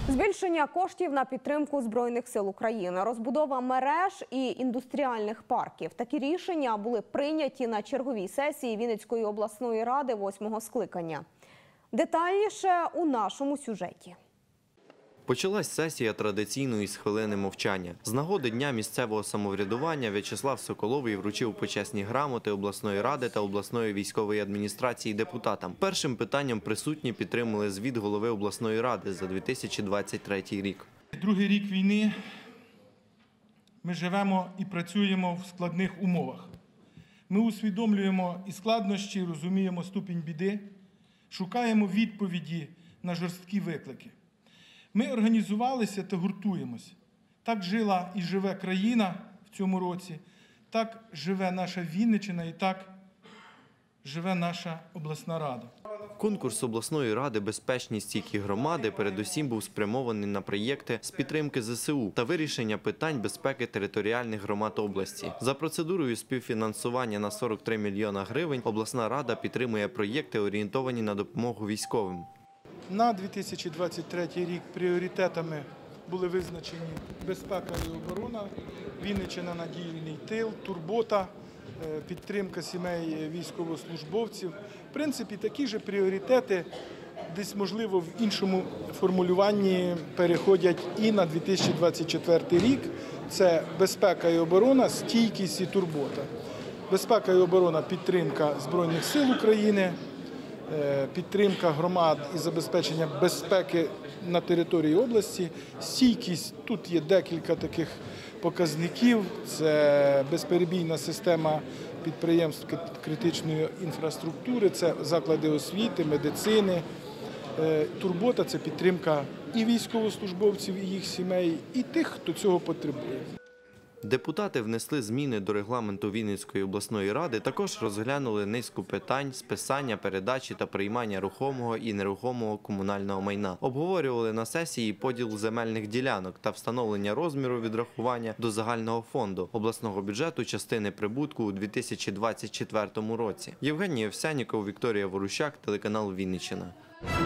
Збільшення коштів на підтримку Збройних сил України, розбудова мереж і індустріальних парків. Такі рішення були прийняті на черговій сесії Вінницької обласної ради 8-го скликання. Детальніше у нашому сюжеті. Почалась сесія традиційно із хвилини мовчання. З нагоди Дня місцевого самоврядування В'ячеслав Соколовий вручив почесні грамоти обласної ради та обласної військової адміністрації депутатам. Першим питанням присутні підтримали звіт голови обласної ради за 2023 рік. Другий рік війни ми живемо і працюємо в складних умовах. Ми усвідомлюємо і складнощі, розуміємо ступінь біди, шукаємо відповіді на жорсткі виклики. Ми організувалися та гуртуємось. Так жила і живе країна в цьому році, так живе наша Вінниччина і так живе наша обласна рада. Конкурс обласної ради «Безпечні стійкі громади» передусім був спрямований на проєкти з підтримки ЗСУ та вирішення питань безпеки територіальних громад області. За процедурою співфінансування на 43 мільйона гривень обласна рада підтримує проєкти, орієнтовані на допомогу військовим. На 2023 рік пріоритетами були визначені безпека і оборона, Вінниччина надійний тил, турбота, підтримка сімей військовослужбовців. В принципі, такі ж пріоритети десь, можливо, в іншому формулюванні переходять і на 2024 рік. Це безпека і оборона, стійкість і турбота. Безпека і оборона – підтримка Збройних сил України, підтримка громад і забезпечення безпеки на території області. Стійкість – тут є декілька таких показників. Це безперебійна система підприємств критичної інфраструктури, це заклади освіти, медицини. Турбота – це підтримка і військовослужбовців, і їх сімей, і тих, хто цього потребує. Депутати внесли зміни до регламенту Вінницької обласної ради, також розглянули низку питань списання, передачі та приймання рухомого і нерухомого комунального майна. Обговорювали на сесії поділ земельних ділянок та встановлення розміру відрахування до загального фонду обласного бюджету частини прибутку у 2024 році. Євгеній Овсянніков, Вікторія Ворущак, телеканал Вінниччина.